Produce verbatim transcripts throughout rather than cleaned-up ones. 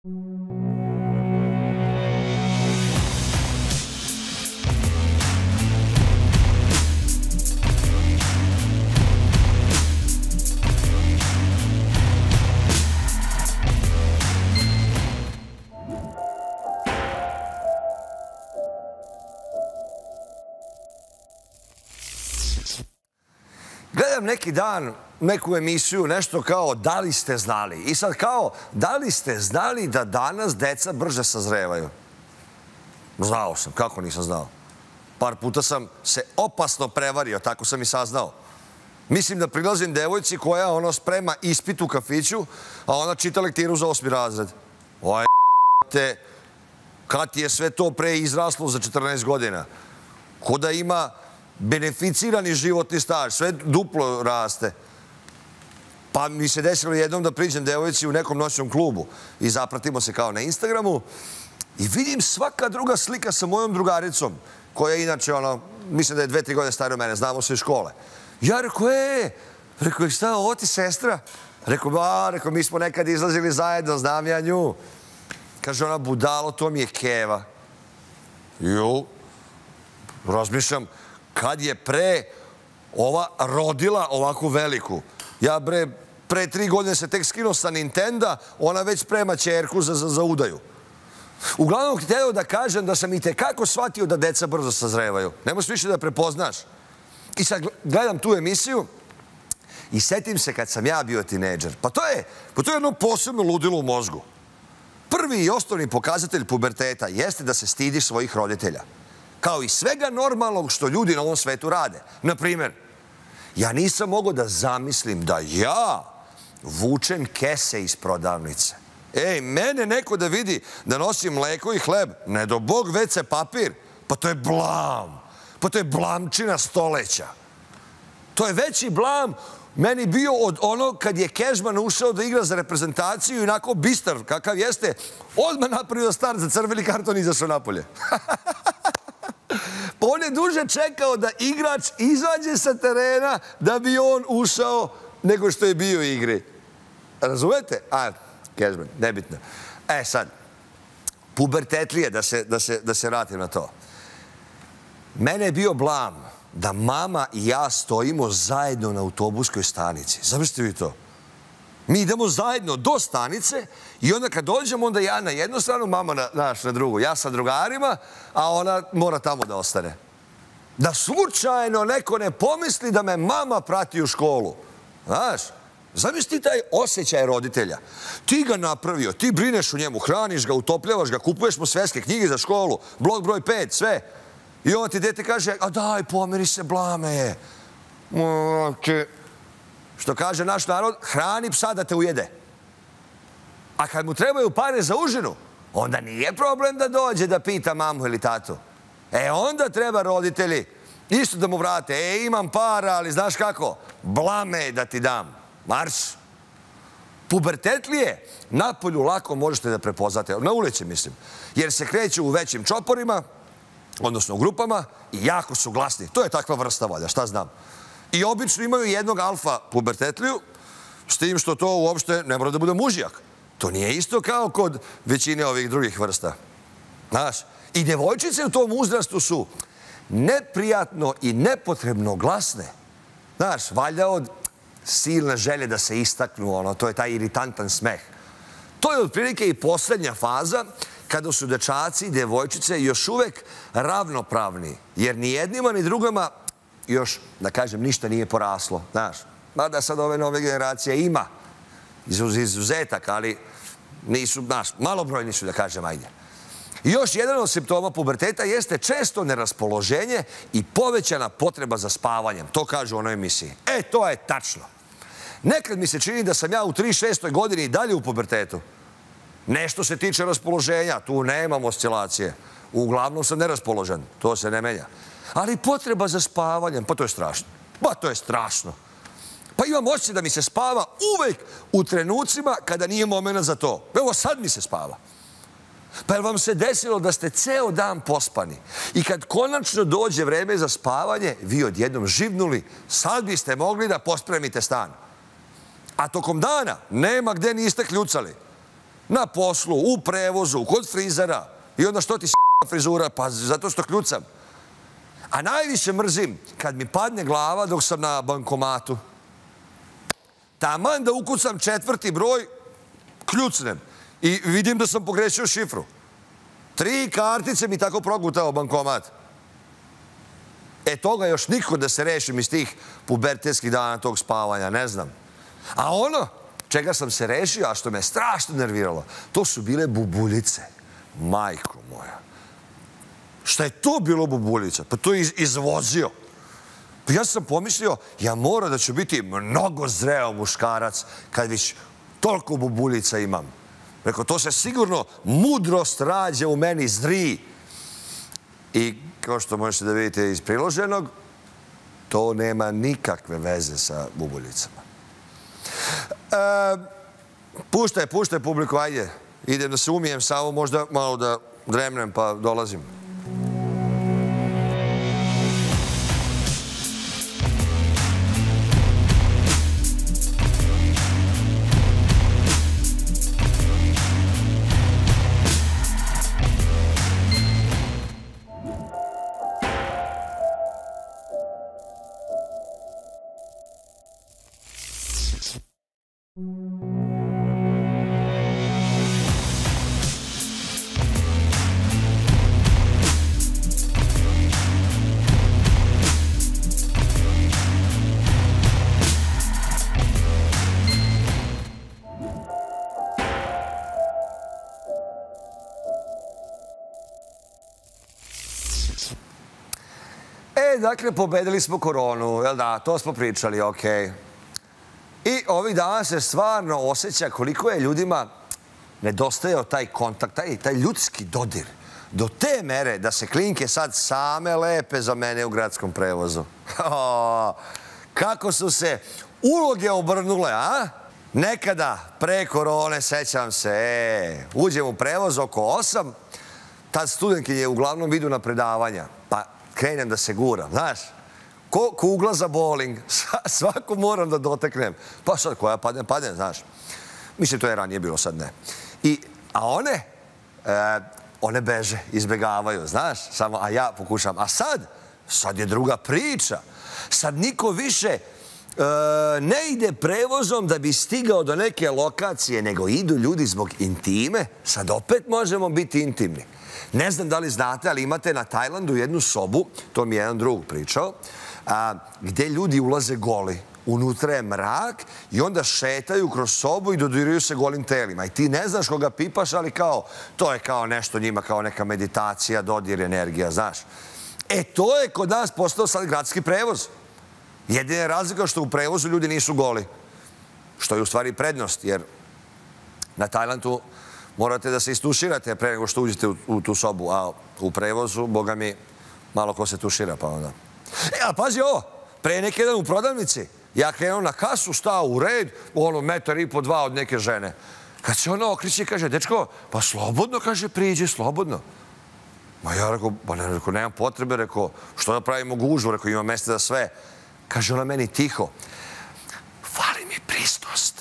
Gledam neki dan neku emisiju, nešto kao da li ste znali. I sad kao, da li ste znali da danas deca brže sazrevaju? Znao sam, kako nisam znao? Par puta sam se opasno prevario, tako sam i saznao. Mislim da prilazim devojci koja ono sprema ispit u kafiću, a ona čita lektiru za osmi razred. Oj, te, kad ti je sve to pre izraslo za četrnaest godina? Ko da ima beneficirani životni staž, sve duplo raste. Pa mi se desilo jednom da priđem devojci u nekom noćnom klubu i zapratimo se kao na Instagramu i vidim svaka druga slika sa mojom drugaricom, koja je inače, ono, mislim da je dve, tri godine starija od mene, znamo se iz škole. Ja rekao, e, rekao, šta, ovo ti sestra? Rekao, ba, rekao, mi smo nekad izlazili zajedno, znam ja nju. Kaže ona, budalo, to mi je keva. Jo, razmišljam, kad je pre ova rodila ovakvu veliku. Ja bre, pre tri godine se tek skinuo sa Nintenda, ona već sprema ćerku za, za, za udaju. Uglavnom, htio da kažem da sam i tekako shvatio da deca brzo sazrevaju. Nemoš više da prepoznaš. I sad gledam tu emisiju i setim se kad sam ja bio tinejdžer. Pa to je, pa to je jedno posebno ludilo u mozgu. Prvi i osnovni pokazatelj puberteta jeste da se stidiš svojih roditelja. Kao i svega normalnog što ljudi na ovom svetu rade. Naprimjer, ja nisam mogao da zamislim da ja vučem kese iz prodavnice. Ej, mene neko da vidi da nosim mleko i hleb, ne do Bog ve ce papir, pa to je blam. Pa to je blamčina stoleća. To je veći blam meni bio od ono kad je Kežman ušao da igra za reprezentaciju i onako bistar kakav jeste, odmah napravio start za crveni karton i izašao napolje. Pa on je duže čekao da igrač izađe sa terena da bi on ušao nego što je bio u igri. Razumete? A, Kežman, nebitno. E sad, pubertetlije, da se, da se, da se vratim na to. Mene je bio blam da mama i ja stojimo zajedno na autobuskoj stanici. Zamislite vi to? Mi idemo zajedno do stanice i onda kad dođemo, onda ja na jednu stranu, mama na, naš na drugu. Ja sa drugarima, a ona mora tamo da ostane. Da slučajno neko ne pomisli da me mama prati u školu. Znaš, zamisli taj osjećaj roditelja. Ti ga napravio, ti brineš u njemu, hraniš ga, utopljavaš ga, kupuješ mu sveske, knjige za školu, blok broj pet, sve. I on ti dete kaže, a daj, pomeri se, blame je. Što kaže naš narod, hrani psa da te ujede. A kad mu trebaju pare za užinu, onda nije problem da dođe da pita mamu ili tatu. E, onda treba roditelji isto da mu vrate. E, imam para, ali znaš kako? Blame da ti dam. Marš. Pubertetlije napolju lako možete da prepoznate. Na ulici, mislim. Jer se kreću u većim čoporima, odnosno u grupama, i jako su glasni. To je takva vrsta volja, šta znam. I obično imaju jednog alfa pubertetliju, s tim što to uopšte ne mora da bude mužjak. To nije isto kao kod većine ovih drugih vrsta. Znaš, i devojčice u tom uzrastu su neprijatno i nepotrebno glasne. Znaš, valjda od silne želje da se istaknu, ono, to je taj iritantan smeh. To je otprilike i poslednja faza kada su dečaci i devojčice još uvek ravnopravni, jer ni jednima ni drugama još, da kažem, ništa nije poraslo, znaš. Mada sad ove nove generacije ima izuzetak, ali nisu, znaš, malobrojni su, da kažem, ajde. I još jedan od simptoma puberteta jeste često neraspoloženje i povećana potreba za spavanjem. To kažu u onoj emisiji. E, to je tačno. Nekad mi se čini da sam ja u trideset šestoj godini i dalje u pubertetu. Nešto se tiče raspoloženja, tu nemam oscilacije. Uglavnom sam neraspoložen, to se ne menja. Ali potreba za spavanjem, pa to je strašno. Pa to je strašno. Pa imam osjećaj da mi se spava uvek u trenucima kada nije moment za to. Evo sad mi se spava. Pa je vam se desilo da ste ceo dan pospani i kad konačno dođe vreme za spavanje, vi odjednom živnuli, sad biste mogli da pospremite stan. A tokom dana nema gde niste kljucali. Na poslu, u prevozu, kod frizera. I onda što ti sjebala frizura? Pa zato što kljucam. A najviše mrzim kad mi padne glava dok sam na bankomatu. Taman da ukucam četvrti broj, kljucnem. I vidim da sam pogrešio šifru. Tri kartice mi tako progutao bankomat. E, toga još niko da se rešim iz tih pubertetskih dana tog spavanja, ne znam. A ono čega sam se rešio, a što me strašno nerviralo, to su bile bubuljice. Majko moja. Šta je to bilo bubuljica? Pa to je izvozio. Pa ja sam pomislio, ja mora da ću biti mnogo zreo muškarac kad već toliko bubuljica imam. Rekao, to se sigurno mudrost rađa u meni zri. I kao što možete da vidite iz priloženog, to nema nikakve veze sa bubuljicama. Puštaj, puštaj publiku, ajde. Idem da se umijem samo, možda malo da dremnem pa dolazim. Dakle, pobedili smo koronu, jel da? To smo pričali, okej. I ovih dana se stvarno osjeća koliko je ljudima nedostajao taj kontakt, taj ljudski dodir. Do te mere da se klinke sad same lepe za mene u gradskom prevozu. Kako su se uloge obrnule, a? Nekada, pre korone, sećam se, uđem u prevoz oko osam, tad studentkinje uglavnom idu na predavanja, pa krenem da se guram, znaš, ko kugla za bowling, svako moram da doteknem. Pa sad, koja padne, padne, znaš. Mislim, to je ranije bilo, sad ne. A one, one beže, izbegavaju, znaš, samo, a ja pokušam. A sad, sad je druga priča. Sad niko više ne ide prevozom da bi stigao do neke lokacije, nego idu ljudi zbog intime. Sad opet možemo biti intimni. Ne znam da li znate, ali imate na Tajlandu jednu sobu, to mi je jedan drug pričao, gde ljudi ulaze goli. Unutra je mrak i onda šetaju kroz sobu i dodiruju se golim telima. I ti ne znaš koga pipaš, ali kao, to je kao nešto njima, kao neka meditacija, dodir, energija, znaš. E, to je kod nas postao sad gradski prevoz. Jedina je razlika što u prevozu ljudi nisu goli. Što je u stvari prednost, jer na Tajlandu morate da se istuširate pre nego što uđete u tu sobu, a u prevozu, boga mi, malo ko se tušira, pa onda. E, ali pazi ovo, pre neki dan u prodavnici, ja krenuo na kasu, stao u red, ono, metar i po dva od neke žene. Kad se ona okriče, kaže, dečko, pa slobodno, kaže, priđi, slobodno. Ma ja rekao, pa ne, rekao, nemam potrebe, rekao, što da pravimo gužvu, rekao, ima mesta za sve. Kaže ona meni tiho, fali mi prisnost.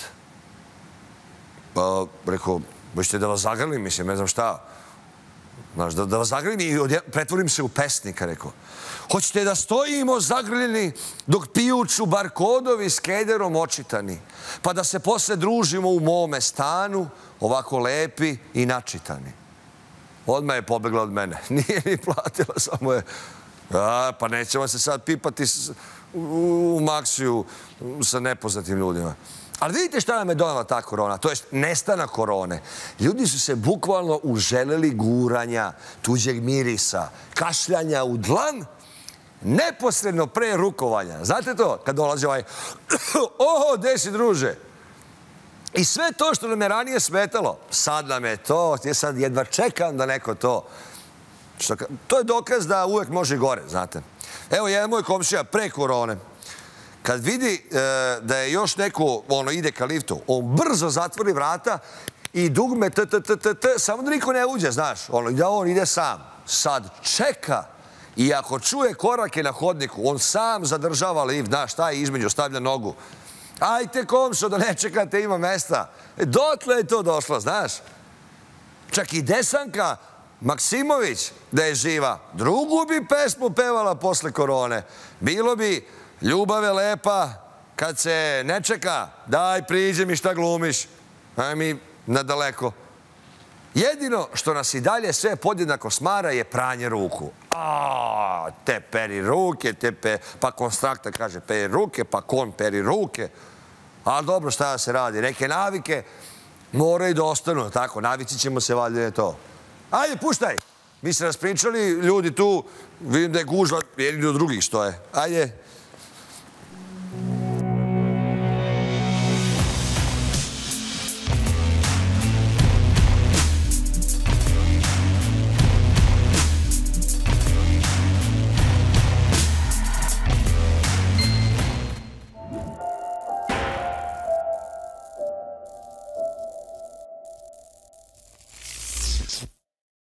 Pa, rekao, hoćete da vas zagrlim, mislim, ne znam šta. Znaš, da vas zagrlim i pretvorim se u pesnika, rekao. Hoćete da stojimo zagrljeni dok pijuću barkodovi s kederom očitani, pa da se posle družimo u mome stanu, ovako lepi i načitani. Odmah je pobegla od mene. Nije ni platila, samo je... Pa nećemo se sad pipati u Maksiju sa nepoznatim ljudima. Ali vidite šta nam je donala ta korona, to je nestanak korone. Ljudi su se bukvalno uželeli guranja, tuđeg mirisa, kašljanja u dlan, neposredno pre rukovanja. Znate to? Kad dolazi ovaj, oho, gde si, druže? I sve to što nam je ranije smetalo, sad nam je to, ja sad jedva čekam da neko to... To je dokaz da uvek može i gore, znate. Evo, jedan moj komšija pre korone, kad vidi da je još neko, ono, ide ka liftu, on brzo zatvori vrata i dugme t, t, t, t, t, samo da niko ne uđe, znaš, ono, da on ide sam. Sad čeka i ako čuje korake na hodniku, on sam zadržava lift, znaš, šta je između, stavlja nogu. Ajte, komšo, da ne čekate, ima mesta. Dotle je to došlo, znaš. Čak i Desanka Maksimović, da je živa, drugu bi pesmu pevala posle korone. Bilo bi ljubav je lepa, kad se ne čeka, daj priđi mi šta glumiš, aj mi nadaleko. Jedino što nas i dalje sve podjednako smara je pranje ruku. A, te peri ruke, te pe... pa konstrakta kaže peri ruke, pa kon peri ruke. Ali dobro, šta da se radi? Neke navike moraju da ostanu, tako, navici ćemo se valjda je to. Ajde, puštaj! Mi se raspričali, ljudi tu, vidim da je gužva, jedni do drugih stoje. Ajde!